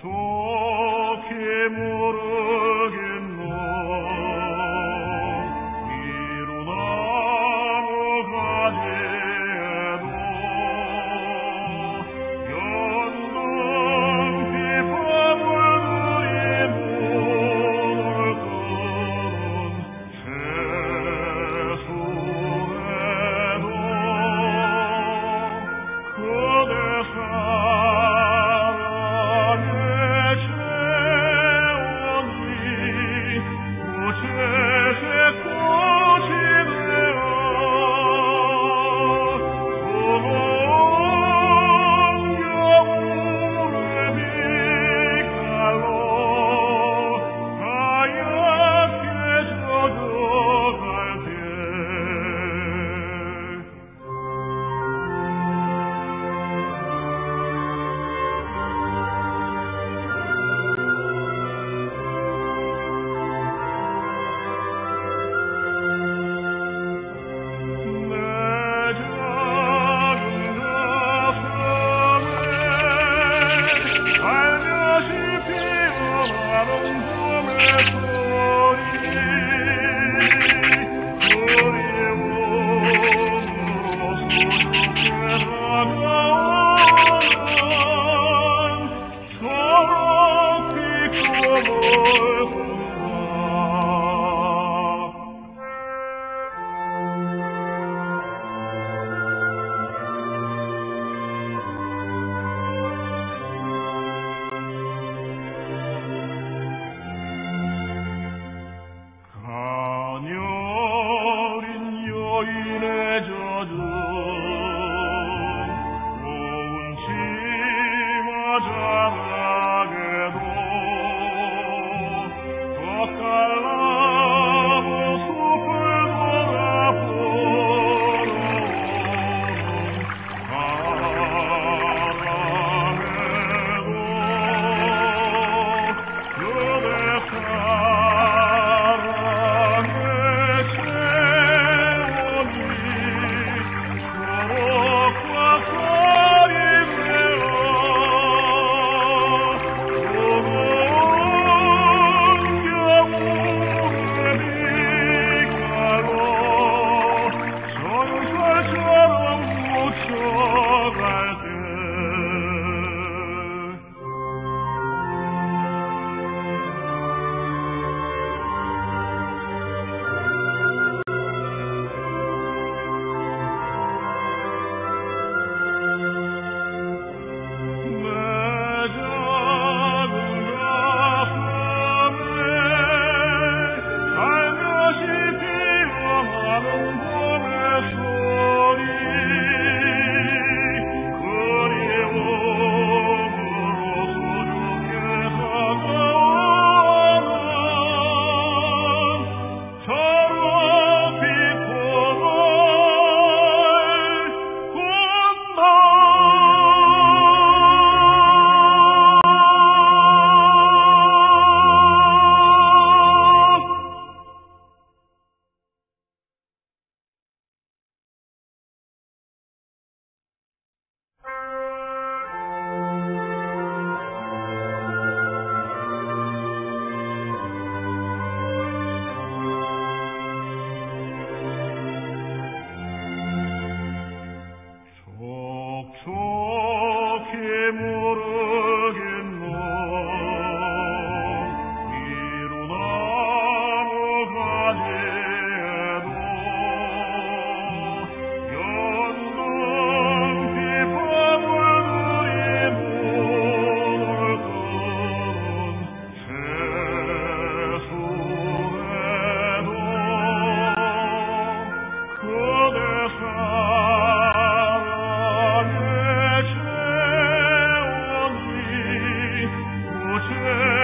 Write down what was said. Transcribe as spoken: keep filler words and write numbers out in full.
속히 모르겠노. 이루나무 가지에도 연등 비법을 누리 문을 끄는 세수에도 그대 사랑에 채웠니. 무채색 꽃이 되어 소문 겨울의 빛깔로 하얗게 젖어갈 때 내 작은 가슴에 살며시 피어나는 봄의 소리 그리움으로 수줍게 다가오는 초록빛 꿈을 꾼다. 가녀린 여인의 젖은 고운 치마 자락에도 덧갈나무 숲을 돌아보는 바람에도 그대 사랑에 채우니 초록과 살이 되어 소문 겨울의 빛깔로 전설처럼 묻혀갈 때 내 작은 가슴에 살며시 피어나는 봄의 소리 그리움으로 수줍게 다가오는 초록빛 꿈을 꾼다. 촉촉히 모르겠노. 이루나무 가지에도 연등 비법을 누리 문을 끄는 세수에도 그대 사랑에 채웠니. 무채색